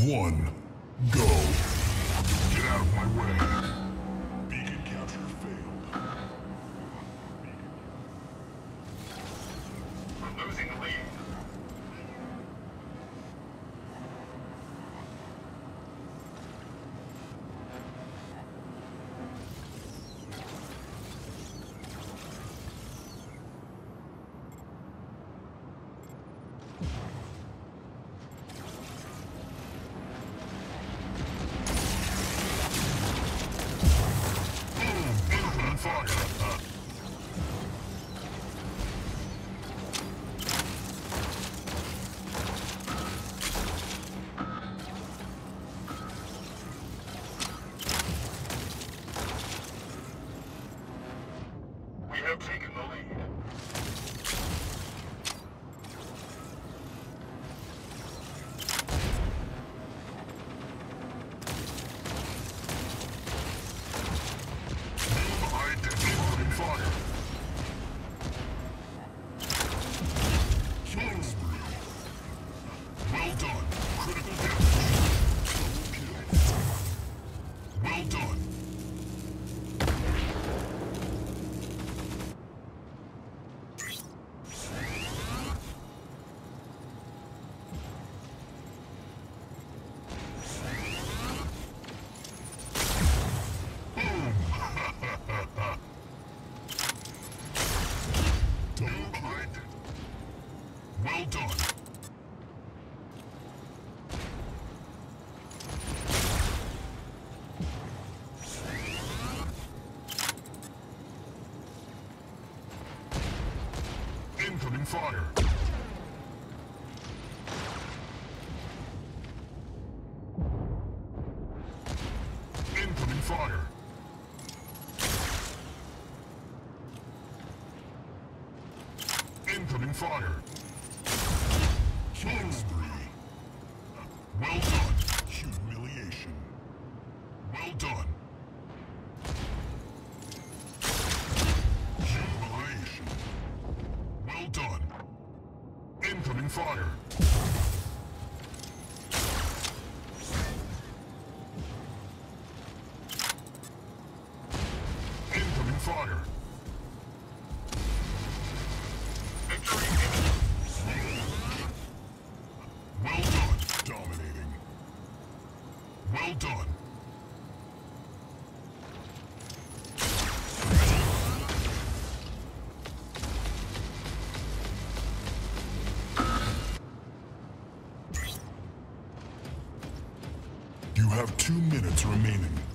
one, go. Get out of my way. Beacon capture failed. We're losing the lead. We have taken the lead. Incoming fire. Killing spree. Well done. Critical damage. Double kill. Well done. Well done. Incoming fire. Incoming fire. Incoming fire. Killing spree. Well done. Humiliation. Well done. Humiliation. Well done. Incoming fire. Incoming fire. Well done. Dominating. Well done. You have 2 minutes remaining.